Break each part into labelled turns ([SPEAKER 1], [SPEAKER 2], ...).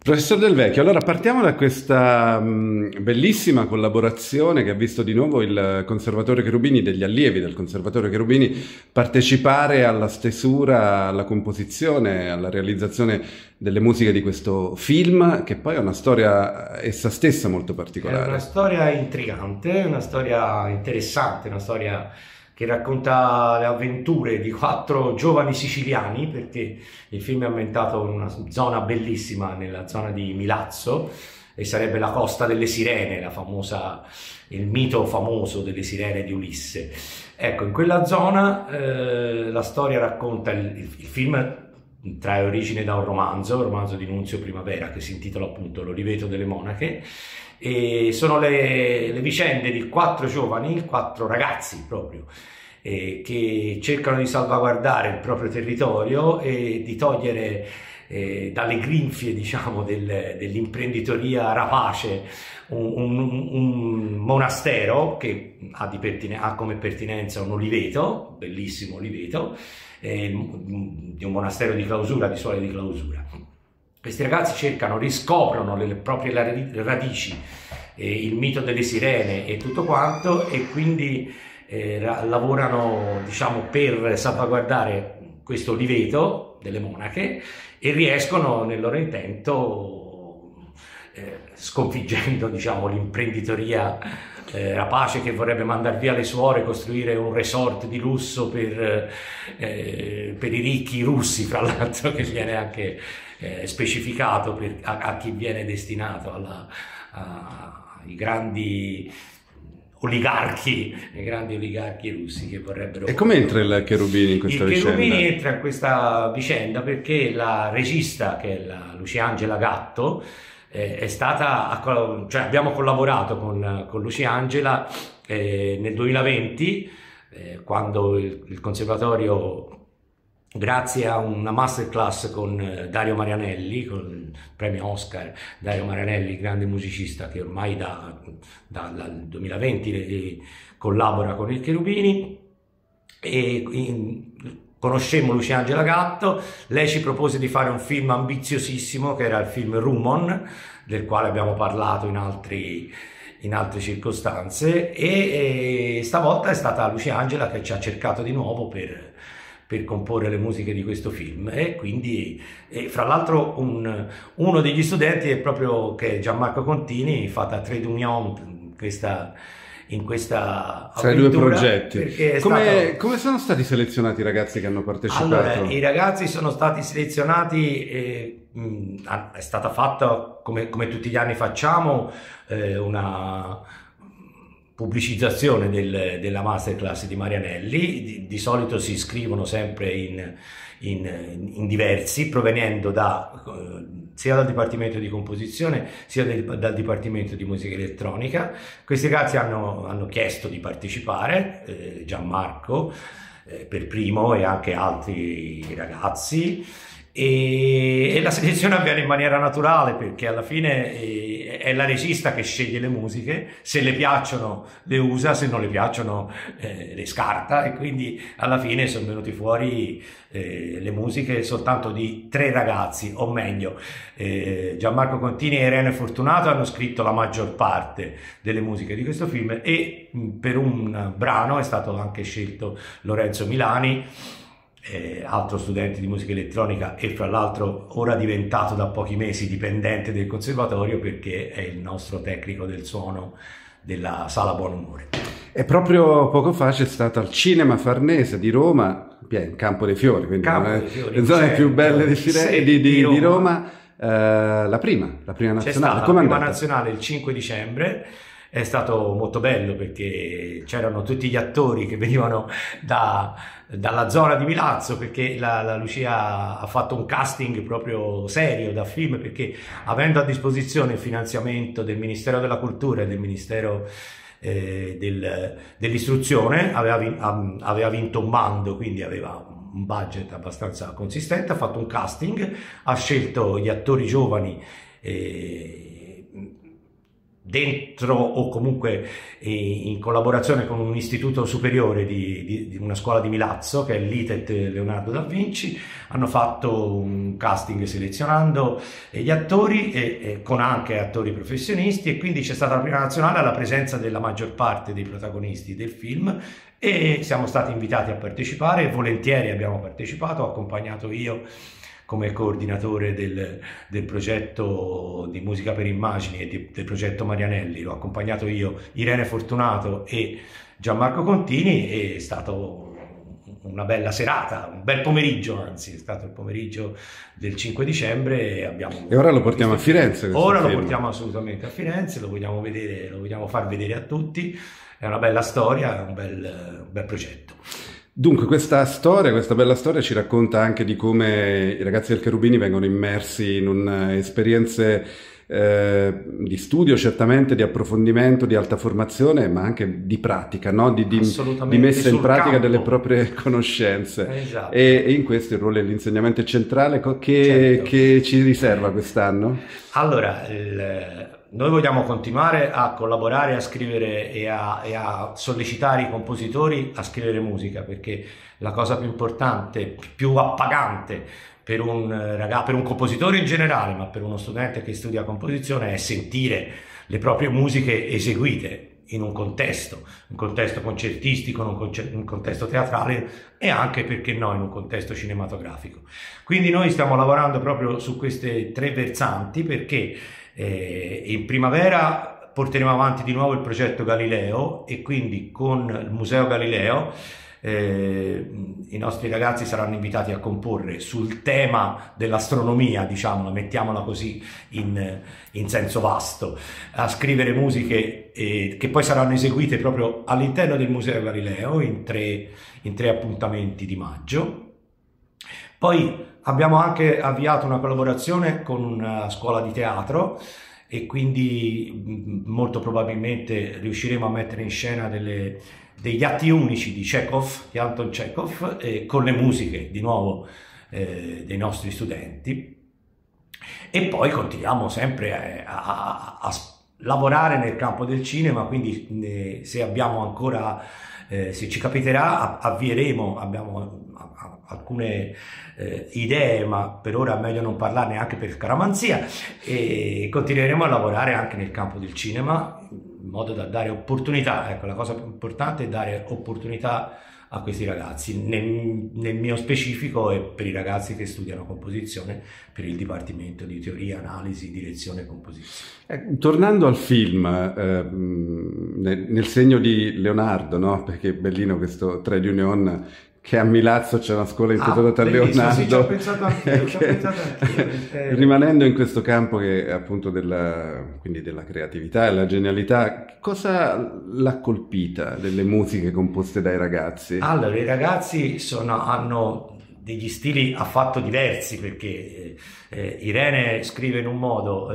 [SPEAKER 1] Professor Del Vecchio, allora partiamo da questa bellissima collaborazione che ha visto di nuovo il Conservatorio Cherubini, degli allievi del Conservatorio Cherubini, partecipare alla stesura, alla composizione, alla realizzazione delle musiche di questo film, che poi ha una storia essa stessa molto
[SPEAKER 2] È
[SPEAKER 1] particolare.
[SPEAKER 2] una storia intrigante, una storia interessante, una storia che racconta le avventure di 4 giovani siciliani, perché il film è ambientato in una zona bellissima, nella zona di Milazzo, e sarebbe la Costa delle Sirene, il mito famoso delle sirene di Ulisse. Ecco, in quella zona la storia racconta, il film trae origine da un romanzo di Nunzio Primavera, che si intitola appunto L'Oliveto delle Monache, e sono le vicende di 4 giovani, 4 ragazzi proprio, che cercano di salvaguardare il proprio territorio e di togliere dalle grinfie, diciamo, dell'imprenditoria rapace un monastero che ha come pertinenza un oliveto, bellissimo oliveto, di un monastero di clausura, di suole di clausura. Questi ragazzi riscoprono le proprie radici, il mito delle sirene e tutto quanto, e quindi lavorano, diciamo, per salvaguardare questo oliveto delle monache, e riescono nel loro intento, sconfiggendo, diciamo, l'imprenditoria rapace che vorrebbe mandare via le suore, costruire un resort di lusso per i ricchi russi, fra l'altro, che viene anche specificato a chi viene destinato ai grandi oligarchi russi che vorrebbero...
[SPEAKER 1] E come entra il Cherubini in questa vicenda?
[SPEAKER 2] Il Cherubini entra in questa vicenda perché la regista, che è la Luciangela Gatto, abbiamo collaborato con Luciangela nel 2020, quando il conservatorio, grazie a una masterclass con Dario Marianelli, con il premio Oscar, Dario Marianelli, grande musicista che ormai dal 2020 collabora con il Cherubini, conoscemmo Luciangela Gatto. Lei ci propose di fare un film ambiziosissimo, che era il film Rumon, del quale abbiamo parlato in altre circostanze, e stavolta è stata Luciangela che ci ha cercato di nuovo per comporre le musiche di questo film. E quindi, fra l'altro, uno degli studenti è proprio Gianmarco Contini, fatta Trade Union in questa
[SPEAKER 1] tra i 2 progetti.
[SPEAKER 2] Come
[SPEAKER 1] sono stati selezionati i ragazzi che hanno partecipato?
[SPEAKER 2] Allora, i ragazzi sono stati selezionati, è stata fatta, come tutti gli anni facciamo, una pubblicizzazione della masterclass di Marianelli. Di solito si iscrivono sempre in diversi, provenendo sia dal Dipartimento di Composizione sia dal Dipartimento di Musica Elettronica. Questi ragazzi hanno chiesto di partecipare, Gianmarco per primo e anche altri ragazzi, e la selezione avviene in maniera naturale, perché alla fine è la regista che sceglie le musiche. Se le piacciono le usa, se non le piacciono le scarta, e quindi alla fine sono venuti fuori le musiche soltanto di 3 ragazzi, o meglio, Gianmarco Contini e Irene Fortunato hanno scritto la maggior parte delle musiche di questo film, e per un brano è stato anche scelto Lorenzo Milani, altro studente di musica elettronica, e fra l'altro ora diventato da pochi mesi dipendente del conservatorio, perché è il nostro tecnico del suono della Sala Buon Umore.
[SPEAKER 1] E proprio poco fa c'è stato al Cinema Farnese di Roma, Campo dei Fiori, quindi le zone più belle di Roma, la prima nazionale.
[SPEAKER 2] C'è stata la prima nazionale il 5 dicembre. È stato molto bello perché c'erano tutti gli attori che venivano dalla zona di Milazzo, perché la Lucia ha fatto un casting proprio serio da film, perché avendo a disposizione il finanziamento del Ministero della Cultura e del Ministero dell'istruzione, aveva vinto un bando, quindi aveva un budget abbastanza consistente, ha fatto un casting, ha scelto gli attori giovani dentro o comunque in collaborazione con un istituto superiore di una scuola di Milazzo, che è l'ITET Leonardo da Vinci, hanno fatto un casting selezionando gli attori e con anche attori professionisti, e quindi c'è stata la prima nazionale alla presenza della maggior parte dei protagonisti del film, e siamo stati invitati a partecipare e volentieri abbiamo partecipato. Ho accompagnato io come coordinatore del progetto di musica per immagini e del progetto Marianelli, l'ho accompagnato io, Irene Fortunato e Gianmarco Contini, e è stato una bella serata, un bel pomeriggio, anzi è stato il pomeriggio del 5 dicembre
[SPEAKER 1] e ora lo portiamo a Firenze.
[SPEAKER 2] Ora lo portiamo assolutamente a Firenze, lo vogliamo vedere, lo vogliamo far vedere a tutti, è una bella storia, un bel progetto.
[SPEAKER 1] Dunque questa bella storia ci racconta anche di come i ragazzi del Cherubini vengono immersi in esperienze di studio, certamente di approfondimento, di alta formazione, ma anche di pratica, no? di messa in pratica campo delle proprie conoscenze.
[SPEAKER 2] Esatto.
[SPEAKER 1] E in questo il ruolo dell'insegnamento è centrale. Che ci riserva quest'anno?
[SPEAKER 2] Allora, noi vogliamo continuare a collaborare, a scrivere e a sollecitare i compositori a scrivere musica, perché la cosa più importante, più appagante per un compositore in generale, ma per uno studente che studia composizione, è sentire le proprie musiche eseguite in un contesto concertistico, un contesto teatrale e anche, perché no, in un contesto cinematografico. Quindi noi stiamo lavorando proprio su queste tre versanti, perché in primavera porteremo avanti di nuovo il progetto Galileo, e quindi con il Museo Galileo i nostri ragazzi saranno invitati a comporre sul tema dell'astronomia, diciamo, mettiamola così in senso vasto, a scrivere musiche che poi saranno eseguite proprio all'interno del Museo Galileo in tre appuntamenti di maggio. Poi abbiamo anche avviato una collaborazione con una scuola di teatro, e quindi molto probabilmente riusciremo a mettere in scena degli atti unici di Anton Chekhov, con le musiche di nuovo dei nostri studenti. E poi continuiamo sempre a lavorare nel campo del cinema, quindi se abbiamo ancora, se ci capiterà, abbiamo alcune idee, ma per ora è meglio non parlarne anche per scaramanzia, e continueremo a lavorare anche nel campo del cinema in modo da dare opportunità. Ecco, la cosa più importante è dare opportunità a questi ragazzi, nel mio specifico e per i ragazzi che studiano composizione per il Dipartimento di Teoria, Analisi, Direzione e Composizione.
[SPEAKER 1] Tornando al film, nel segno di Leonardo, no? Perché è bellino questo trade union, che a Milazzo c'è una scuola intitolata a Leonardo.
[SPEAKER 2] Sì, ci ho pensato anch'io,
[SPEAKER 1] Rimanendo in questo campo che è appunto quindi della creatività e la genialità, cosa l'ha colpita delle musiche composte dai ragazzi?
[SPEAKER 2] Allora, i ragazzi hanno degli stili affatto diversi, perché Irene scrive in un modo,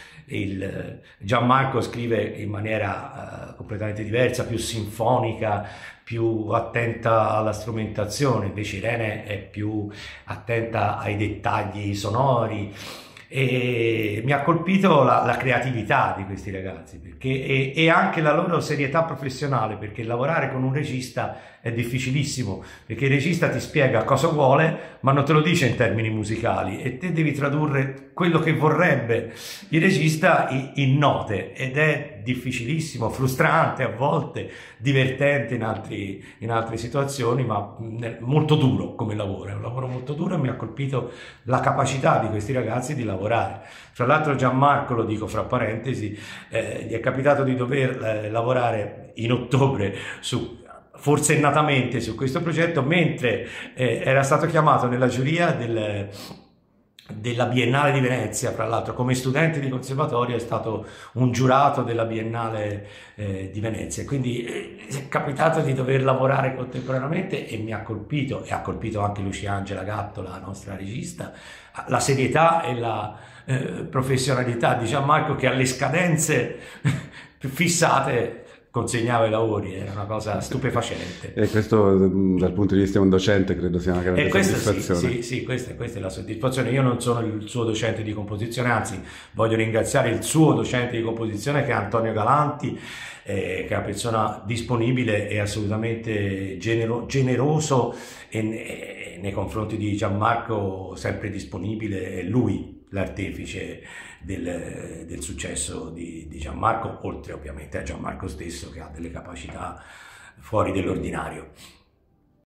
[SPEAKER 2] Gianmarco scrive in maniera completamente diversa, più sinfonica, più attenta alla strumentazione, invece Irene è più attenta ai dettagli sonori. E mi ha colpito la creatività di questi ragazzi, perché, e anche la loro serietà professionale, perché lavorare con un regista è difficilissimo, perché il regista ti spiega cosa vuole ma non te lo dice in termini musicali, e te devi tradurre quello che vorrebbe il regista in note, ed è difficilissimo, frustrante a volte, divertente in altre situazioni, ma molto duro come lavoro. È un lavoro molto duro, e mi ha colpito la capacità di questi ragazzi di lavorare. Tra l'altro Gianmarco, lo dico fra parentesi, gli è capitato di dover lavorare in ottobre forsennatamente su questo progetto, mentre era stato chiamato nella giuria della Biennale di Venezia. Fra l'altro, come studente di conservatorio è stato un giurato della Biennale di Venezia, quindi è capitato di dover lavorare contemporaneamente, e mi ha colpito, e ha colpito anche Luciangela Gatto, la nostra regista, la serietà e la professionalità di Gianmarco, che alle scadenze più fissate consegnava i lavori, era una cosa stupefacente.
[SPEAKER 1] E questo dal punto di vista di un docente credo sia una grande soddisfazione.
[SPEAKER 2] Sì, questa è la soddisfazione. Io non sono il suo docente di composizione, anzi voglio ringraziare il suo docente di composizione che è Antonio Galanti, che è una persona disponibile e assolutamente generoso e nei confronti di Gianmarco sempre disponibile, è lui l'artefice del successo di Gianmarco, oltre ovviamente a Gianmarco stesso che ha delle capacità fuori dell'ordinario.